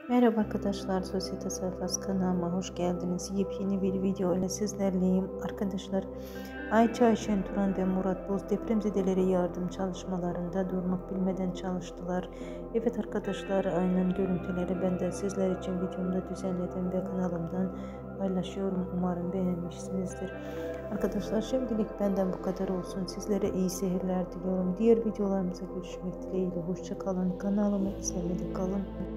Merhaba arkadaşlar, Sosyete Sayfası kanalıma hoş geldiniz. Yepyeni bir video ile sizlerleyim. Arkadaşlar, Ayça Ayşen Turan ve Murat Boz depremzedelere yardım çalışmalarında durmak bilmeden çalıştılar. Evet arkadaşlar, aynen görüntüleri ben de sizler için videomda düzenledim ve kanalımdan paylaşıyorum. Umarım beğenmişsinizdir. Arkadaşlar, şimdilik benden bu kadar olsun. Sizlere iyi seyirler diliyorum. Diğer videolarımıza görüşmek dileğiyle. Hoşça kalın. Kanalımı izlemede kalın.